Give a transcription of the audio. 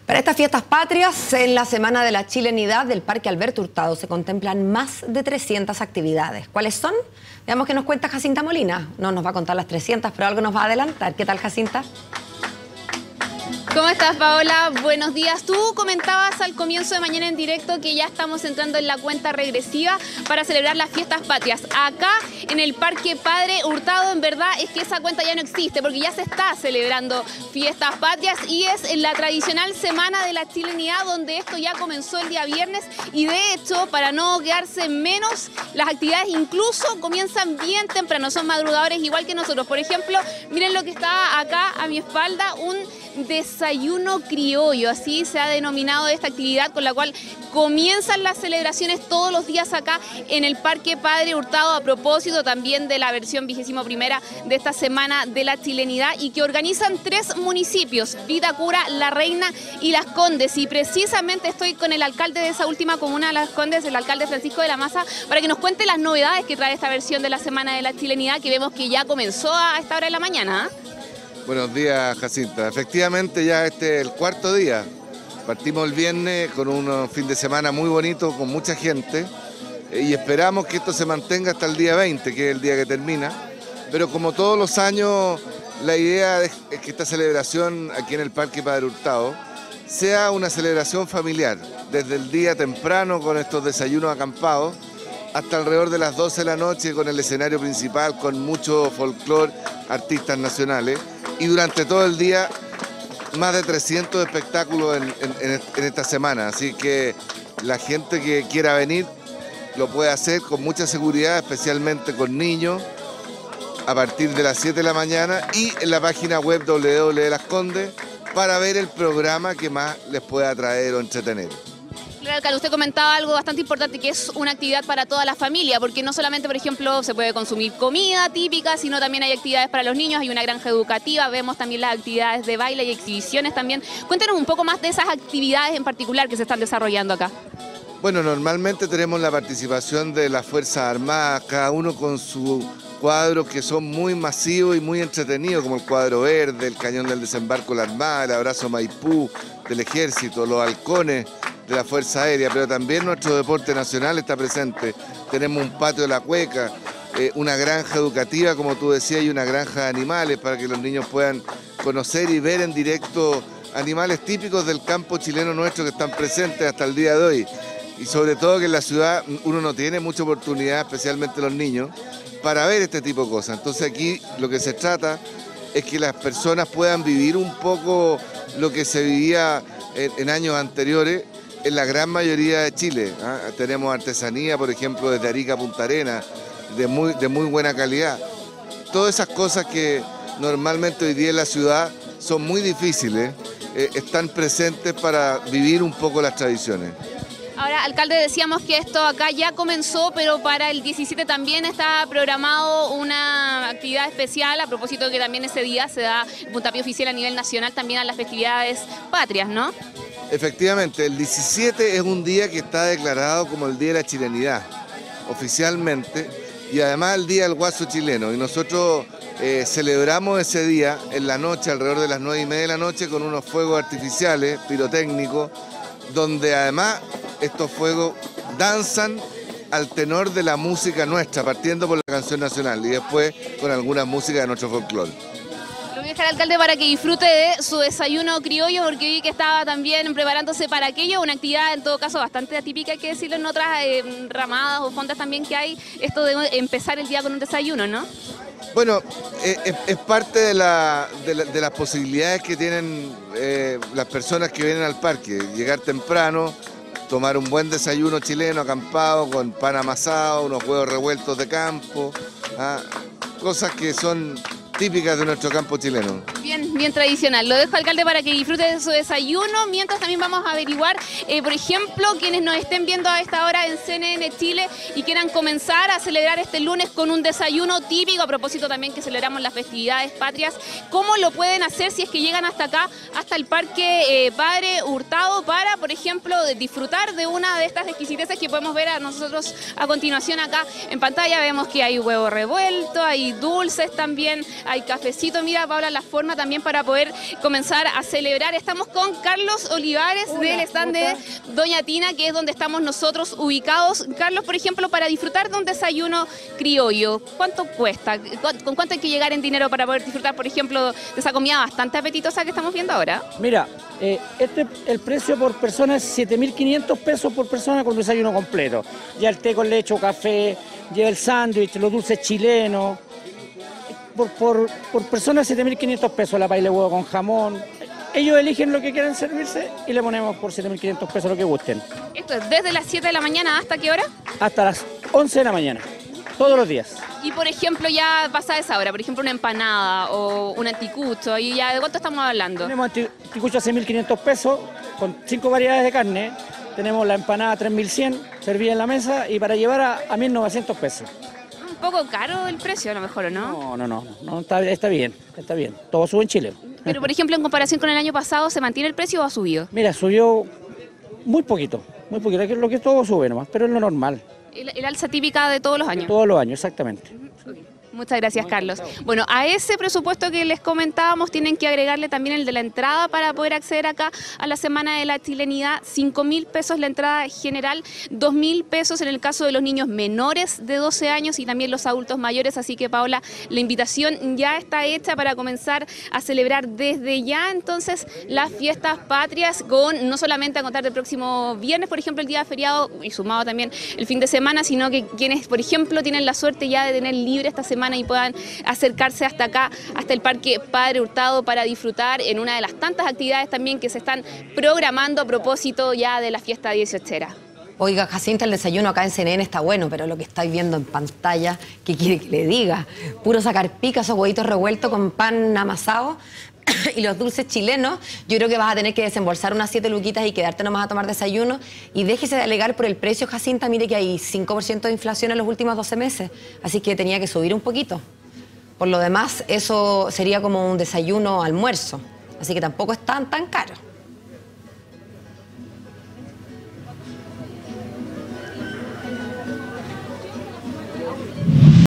Para estas fiestas patrias, en la Semana de la Chilenidad del Parque Alberto Hurtado se contemplan más de 300 actividades. ¿Cuáles son? Veamos qué nos cuenta Jacinta Molina. No nos va a contar las 300, pero algo nos va a adelantar. ¿Qué tal, Jacinta? ¿Cómo estás, Paola? Buenos días. Tú comentabas al comienzo de Mañana en Directo que ya estamos entrando en la cuenta regresiva para celebrar las fiestas patrias. Acá, en el Parque Padre Hurtado, en verdad es que esa cuenta ya no existe porque ya se está celebrando fiestas patrias y es en la tradicional Semana de la Chilenidad donde esto ya comenzó el día viernes y de hecho, para no quedarse menos, las actividades incluso comienzan bien temprano, son madrugadores igual que nosotros. Por ejemplo, miren lo que está acá a mi espalda, un desayuno criollo, así se ha denominado esta actividad con la cual comienzan las celebraciones todos los días acá en el Parque Padre Hurtado, a propósito también de la versión 21ª de esta Semana de la Chilenidad y que organizan 3 municipios, Vitacura, La Reina y Las Condes, y precisamente estoy con el alcalde de esa última comuna de Las Condes, el alcalde Francisco de la Maza, para que nos cuente las novedades que trae esta versión de la Semana de la Chilenidad que vemos que ya comenzó a esta hora de la mañana. Buenos días, Jacinta. Efectivamente, ya este es el 4.º día. Partimos el viernes con un fin de semana muy bonito, con mucha gente, y esperamos que esto se mantenga hasta el día 20, que es el día que termina. Pero como todos los años, la idea es que esta celebración aquí en el Parque Padre Hurtado sea una celebración familiar, desde el día temprano con estos desayunos acampados, hasta alrededor de las 12 de la noche con el escenario principal, con mucho folclore, artistas nacionales. Y durante todo el día, más de 300 espectáculos en esta semana. Así que la gente que quiera venir lo puede hacer con mucha seguridad, especialmente con niños, a partir de las 7 de la mañana y en la página web www.Las Condes para ver el programa que más les pueda atraer o entretener. Claro, alcalde, usted comentaba algo bastante importante, que es una actividad para toda la familia, porque no solamente, por ejemplo, se puede consumir comida típica, sino también hay actividades para los niños, hay una granja educativa, vemos también las actividades de baile y exhibiciones también. Cuéntenos un poco más de esas actividades en particular que se están desarrollando acá. Bueno, normalmente tenemos la participación de las Fuerzas Armadas, cada uno con sus cuadros que son muy masivos y muy entretenidos, como el cuadro verde, el cañón del desembarco de la Armada, el abrazo Maipú del Ejército, los halcones de la Fuerza Aérea, pero también nuestro deporte nacional está presente. Tenemos un patio de la Cueca, una granja educativa, como tú decías, y una granja de animales para que los niños puedan conocer y ver en directo animales típicos del campo chileno nuestro que están presentes hasta el día de hoy. Y sobre todo que en la ciudad uno no tiene mucha oportunidad, especialmente los niños, para ver este tipo de cosas. Entonces aquí lo que se trata es que las personas puedan vivir un poco lo que se vivía en años anteriores en la gran mayoría de Chile. Tenemos artesanía, por ejemplo, desde Arica a Punta Arenas, de muy buena calidad. Todas esas cosas que normalmente hoy día en la ciudad son muy difíciles, están presentes para vivir un poco las tradiciones. Ahora, alcalde, decíamos que esto acá ya comenzó, pero para el 17 también está programado una actividad especial, a propósito de que también ese día se da un puntapié oficial a nivel nacional también a las festividades patrias, ¿no? Efectivamente, el 17 es un día que está declarado como el Día de la Chilenidad, oficialmente, y además el Día del Guaso Chileno. Y nosotros celebramos ese día en la noche, alrededor de las 9:30 de la noche, con unos fuegos artificiales, pirotécnicos, donde además estos fuegos danzan al tenor de la música nuestra, partiendo por la canción nacional y después con alguna música de nuestro folclore. Lo voy a dejar al alcalde para que disfrute de su desayuno criollo, porque vi que estaba también preparándose para aquello, una actividad en todo caso bastante atípica, hay que decirlo, en otras ramadas o fondas también que hay, esto de empezar el día con un desayuno, ¿no? Bueno, es parte de las posibilidades que tienen las personas que vienen al parque, llegar temprano, tomar un buen desayuno chileno acampado con pan amasado, unos huevos revueltos de campo, cosas que son típicas de nuestro campo chileno. Bien tradicional. Lo dejo, alcalde, para que disfrute de su desayuno. Mientras también vamos a averiguar, por ejemplo, quienes nos estén viendo a esta hora en CNN Chile y quieran comenzar a celebrar este lunes con un desayuno típico, a propósito también que celebramos las festividades patrias, ¿cómo lo pueden hacer si es que llegan hasta acá, hasta el Parque Padre Hurtado, para, por ejemplo, disfrutar de una de estas exquisiteces que podemos ver a nosotros a continuación acá en pantalla? Vemos que hay huevo revuelto, hay dulces también, hay cafecito. Mira, Paula, la forma también para poder comenzar a celebrar. Estamos con Carlos Olivares del stand de Doña Tina, que es donde estamos nosotros ubicados. Carlos, por ejemplo, para disfrutar de un desayuno criollo, ¿cuánto cuesta? ¿Con cuánto hay que llegar en dinero para poder disfrutar, por ejemplo, de esa comida bastante apetitosa que estamos viendo ahora? Mira, el precio por persona es 7.500 pesos por persona con desayuno completo. Ya el té con leche o café, ya el sándwich, los dulces chilenos. Por persona 7.500 pesos la paella de huevo con jamón. Ellos eligen lo que quieran servirse y le ponemos por 7.500 pesos lo que gusten. ¿Esto es desde las 7 de la mañana hasta qué hora? Hasta las 11 de la mañana, todos los días. Y por ejemplo, ya pasada esa hora, por ejemplo, una empanada o un anticucho, ¿y ya de cuánto estamos hablando? Tenemos anticucho a 6.500 pesos con 5 variedades de carne. Tenemos la empanada a 3.100 servida en la mesa y para llevar a 1.900 pesos. Un poco caro el precio, a lo mejor, ¿o no? No, está bien. Todo sube en Chile. Pero por ejemplo, en comparación con el año pasado, ¿se mantiene el precio o ha subido? Mira, subió muy poquito, lo que todo sube nomás, pero es lo normal. El alza típica de todos los años. Todos los años, exactamente. Muchas gracias, Carlos. Bueno, a ese presupuesto que les comentábamos tienen que agregarle también el de la entrada para poder acceder acá a la Semana de la Chilenidad. 5.000 pesos la entrada general, 2.000 pesos en el caso de los niños menores de 12 años y también los adultos mayores. Así que, Paola, la invitación ya está hecha para comenzar a celebrar desde ya entonces las fiestas patrias, con no solamente a contar del próximo viernes, por ejemplo, el día feriado y sumado también el fin de semana, sino que quienes, por ejemplo, tienen la suerte ya de tener libre esta semana y puedan acercarse hasta acá, hasta el Parque Padre Hurtado, para disfrutar en una de las tantas actividades también que se están programando a propósito ya de la fiesta 18ª. Oiga, Jacinta, el desayuno acá en CNN está bueno, pero lo que estáis viendo en pantalla, ¿qué quiere que le diga? Puro sacar pica, esos huevitos revueltos con pan amasado y los dulces chilenos. Yo creo que vas a tener que desembolsar unas 7 luquitas y quedarte nomás a tomar desayuno. Y déjese de alegar por el precio, Jacinta. Mire que hay 5% de inflación en los últimos 12 meses. Así que tenía que subir un poquito. Por lo demás, eso sería como un desayuno almuerzo. Así que tampoco es tan caro.